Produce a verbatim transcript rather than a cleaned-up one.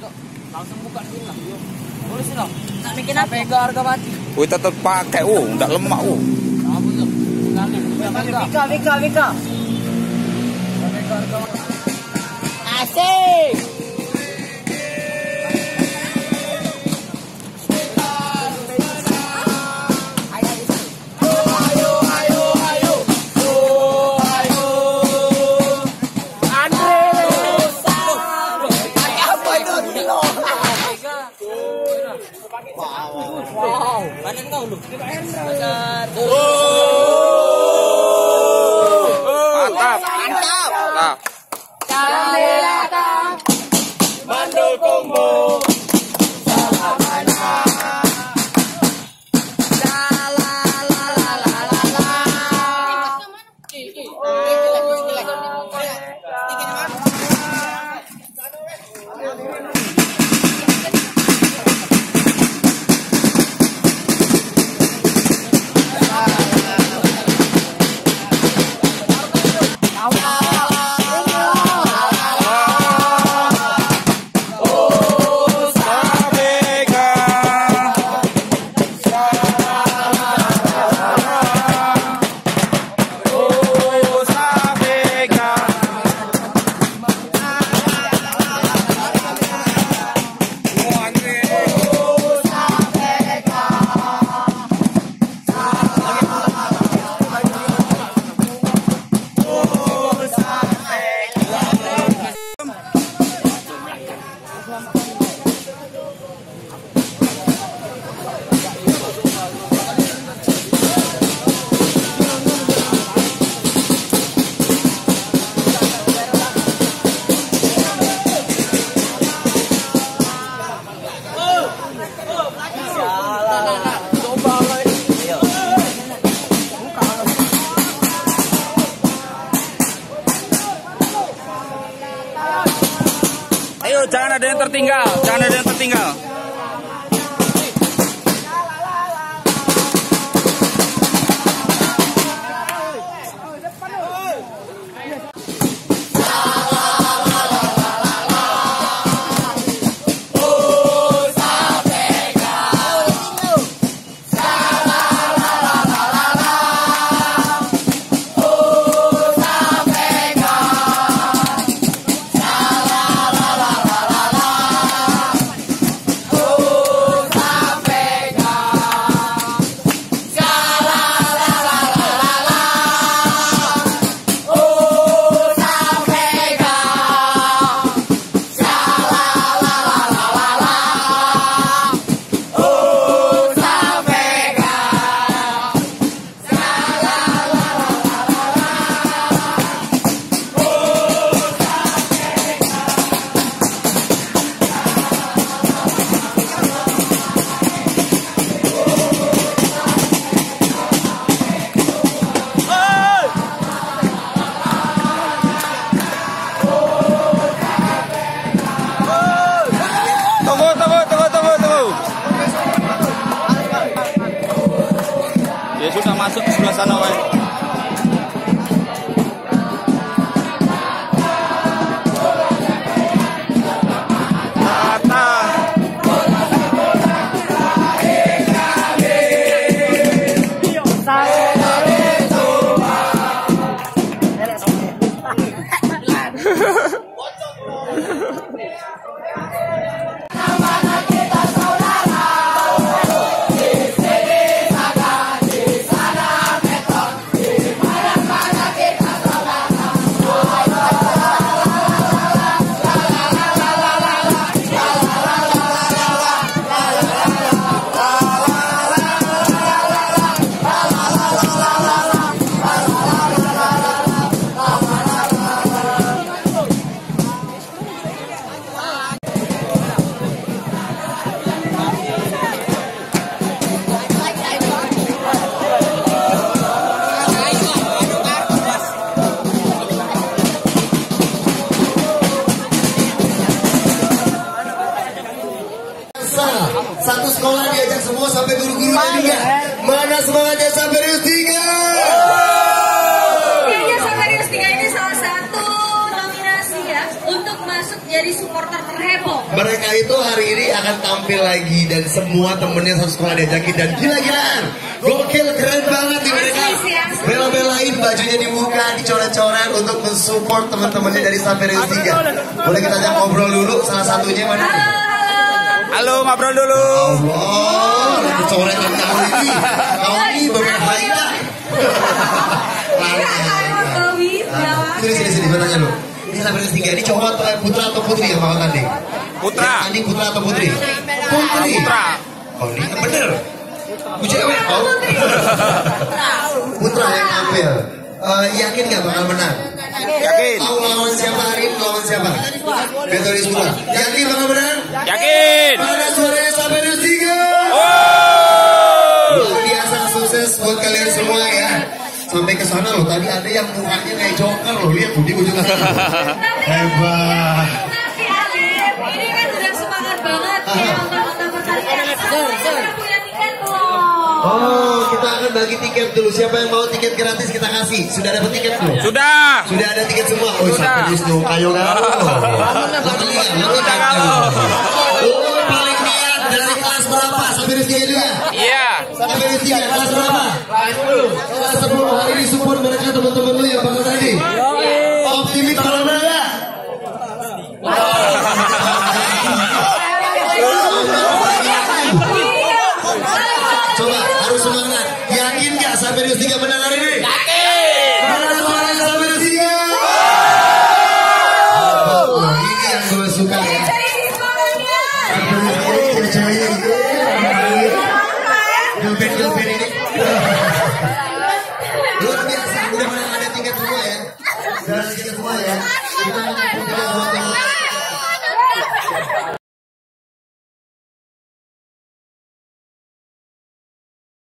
langsung buka dulu lah. Tulis loh. Nak bikin apa? Pega harga mati. Wih tetep pakai, oh, enggak lemak, oh. Apa tuh? Vika, Vika, Vika. Asik. Wow, kanan kau lu. Mantap, mantap. Nah. Kami datang mendukungmu selama-lamanya. Ayo, jangan ada yang tertinggal, jangan ada yang tertinggal. Ya sudah masuk ke sebelah sana, Wei. Satu sekolah diajak semua sampai guru-gurunya juga. Mana semangatnya Saberius tiga? Kayaknya Saberius tiga ini salah satu nominasi ya untuk masuk jadi supporter terhebat heboh. Mereka itu hari ini akan tampil lagi dan semua temennya satu sekolah diajakin dan gila-gilaan. Gokil, keren banget nih mereka. Bela-belain bajunya dibuka, dicoret-coret untuk mensupport teman-temannya dari Samperius tiga. Boleh kita ajak ngobrol dulu, salah satunya mana? Halo, ngobrol dulu. Allah, lagi coretan kau ini. Kau ini berbahaya. Sini, sini, sini, gue tanya lu. Ini Samperius tiga, ini cowok atau putra atau putri yang mau tanding? Putra. Tanding putra atau putri? Putri. Putra. Oh, ini bener. Gue cewek, oh. Putra yang tampil. Uh, yakin gak bakal menang? Yakin. Tahu lawan siapa hari ini? Lawan siapa? Betul Isura. Yakin bakal menang? Yakin. Mana suaranya Samperius tiga? Oh. Luar biasa sukses buat kalian semua ya. Sampai ke sana loh, tadi ada yang mukanya kayak joker loh, lihat tuh di ujung sana. Hebat. Tapi Alif, ini kan udah semangat banget ya nonton-nonton pertandingan. Kita punya tiket belum? Oh, kita akan bagi tiket dulu. Siapa yang mau tiket gratis kita kasih? Sudah dapat tiket belum? Sudah. Sudah ada tiket semua. Oh, Sudah. Samperius dong, ayo galau. Udah galau. Oh, paling niat dari kelas berapa? Samperius tiga juga? Iya. Samperius tiga, kelas berapa? Kelas sepuluh. Hari ini support mereka teman-teman lu yang bakal tadi. Optimis kalau mana? Coba harus semangat. Yakin gak Samperius tiga menang hari ini? Yakin. Mana suara Samperius tiga? Oh, ini yang gue suka ya. Samperius tiga ceweknya gitu. Gelben-gelben ini. Luar biasa. Udah menang ada tiket semua ya. Udah ada tiket semua ya. Kita mau tiket semua.